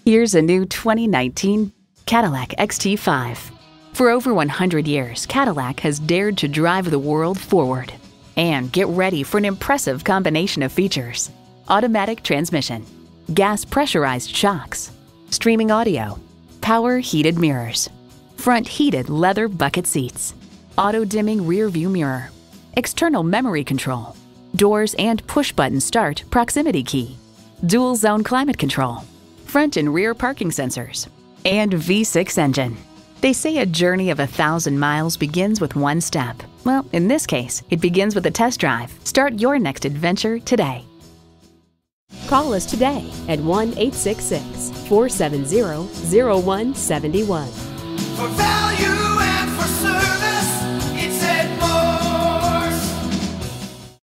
Here's a new 2019 Cadillac XT5. For over 100 years, Cadillac has dared to drive the world forward. And get ready for an impressive combination of features: automatic transmission, gas pressurized shocks, streaming audio, power heated mirrors, front heated leather bucket seats, auto dimming rear view mirror, external memory control, doors and push button start proximity key, dual zone climate control, front and rear parking sensors, and V6 engine. They say a journey of 1,000 miles begins with one step. Well, in this case, it begins with a test drive. Start your next adventure today. Call us today at 1-866-470-0171. For value and for service.